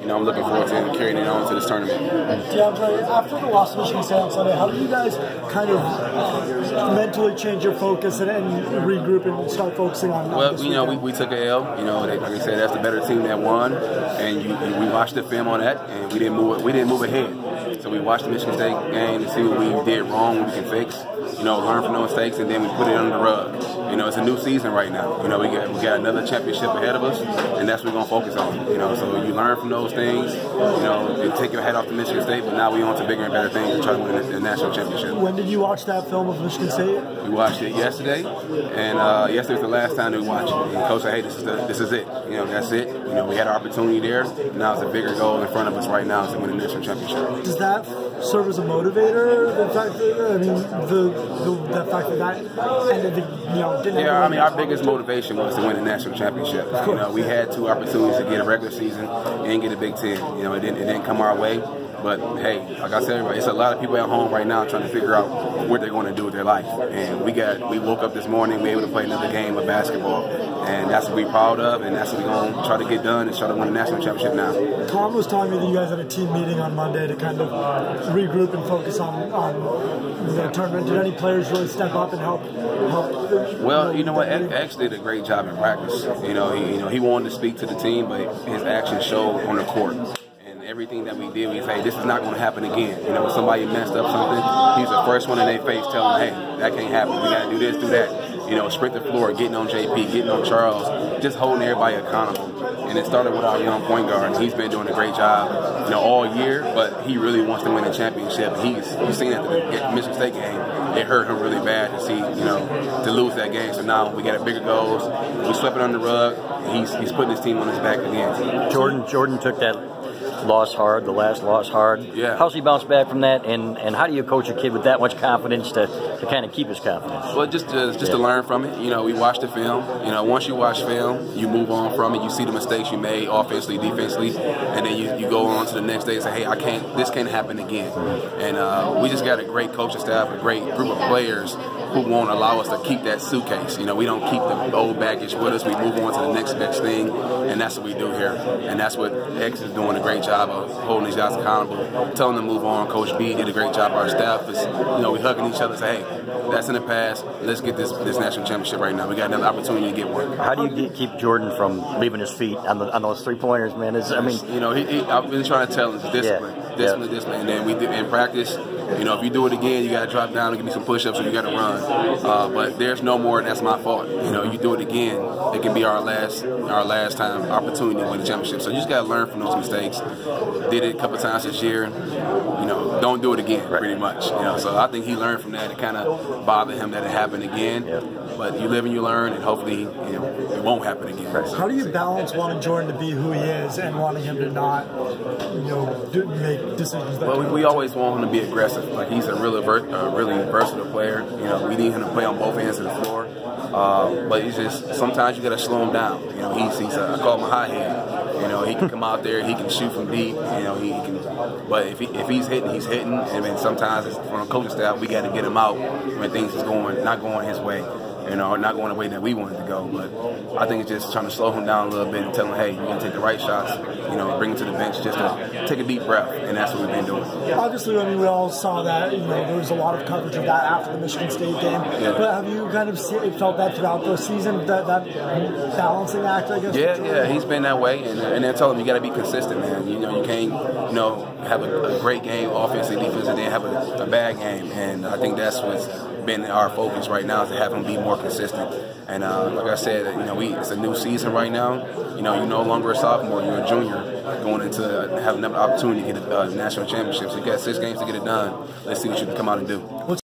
I'm looking forward to him carrying it on to this tournament. DeAndre, after the loss to Michigan State on Sunday, how do you guys kind of mentally change your focus and regroup and start focusing on? Well, we took a L. Like I said, that's the better team that won, and we watched the film on that, and we didn't move ahead. So we watched the Michigan State game to see what we did wrong, what we can fix. Learn from those mistakes, and then we put it under the rug. It's a new season right now. We got another championship ahead of us, and that's what we're gonna focus on. So you learn from those things. You take your head off to Michigan State, but now we on to bigger and better things to try to win the national championship. When did you watch that film of Michigan State? We watched it yesterday, and yesterday was the last time that we watched it. And Coach said, "Hey, this is it. That's it. We had our opportunity there. Now it's a bigger goal in front of us right now to win the national championship." Does that serve as a motivator? The fact that ended didn't. Yeah, our biggest motivation was to win the national championship. We had 2 opportunities to get a regular season and get a Big Ten. It didn't come our way. But hey, like I said, it's a lot of people at home right now trying to figure out what they're going to do with their life. And we woke up this morning, we were able to play another game of basketball, and that's what we're proud of, and that's what we're going to try to get done and try to win the national championship now. Tom was telling me that you guys had a team meeting on Monday to kind of regroup and focus on the tournament. Did any players really step up and help? Well, you know what? X did a great job in practice. He wanted to speak to the team, but his actions showed on the court. Everything that we did, we say, this is not going to happen again. When somebody messed up something, he's the first one in their face telling them, hey, that can't happen. We got to do this, do that. Sprint the floor, getting on JP, getting on Charles, just holding everybody accountable. And it started with our young point guard. He's been doing a great job, all year, but he really wants to win the championship. You've seen at the Michigan State game, it hurt him really bad to see, to lose that game. So now we got bigger goals. We swept it under the rug. He's putting his team on his back again. Jordan took that loss hard, the last loss hard. Yeah. How's he bounced back from that, and how do you coach a kid with that much confidence to kind of keep his confidence? Well, just to learn from it. We watch the film. Once you watch film, you move on from it. You see the mistakes you made offensively, defensively, and then you go on to the next day and say, hey, this can't happen again. And we just got a great coaching staff, a great group of players who won't allow us to keep that suitcase. We don't keep the old baggage with us. We move on to the next best thing, and that's what we do here. And that's what X is doing a great job of, holding these guys accountable, telling them to move on. Coach B did a great job. Our staff is, we hugging each other and say, hey, that's in the past. Let's get this national championship right now. We got another opportunity to get one. How do you keep Jordan from leaving his feet on those 3-pointers, man? I've been trying to tell him discipline, discipline. And then we did in practice. If you do it again, you got to drop down and give me some push-ups, or you got to run. But there's no more. That's my fault. You do it again, it can be our last time opportunity to win the championship. So you just got to learn from those mistakes. Did it a couple times this year. Don't do it again. Pretty much. So I think he learned from that. It kind of bothered him that it happened again. Yeah. But you live and you learn, and hopefully, it won't happen again. How do you balance wanting Jordan to be who he is and wanting him to not, make decisions? Well, we always want him to be aggressive. Like, he's a really versatile player. We need him to play on both ends of the floor. But he's just, sometimes you got to slow him down. I call him a hot head. He can come out there, he can shoot from deep. He can. But if he's hitting, he's hitting. And then sometimes from a coaching staff, we got to get him out when things is not going his way. Not going the way that we wanted to go. But I think it's just trying to slow him down a little bit and tell him, hey, you're going to take the right shots, bring him to the bench just to take a deep breath, and that's what we've been doing. Obviously, we all saw that, there was a lot of coverage of that after the Michigan State game. Yeah. But have you kind of felt that throughout the season, that balancing act, I guess? Yeah, he's been that way, and they're telling him you got to be consistent, man. You can't, have a great game, offensive, defense, and then have a bad game. And I think that's what's been our focus right now, is to have him be more consistent. And like I said, it's a new season right now. You're no longer a sophomore, you're a junior going into having another opportunity to get a national championship. So you got 6 games to get it done. Let's see what you can come out and do.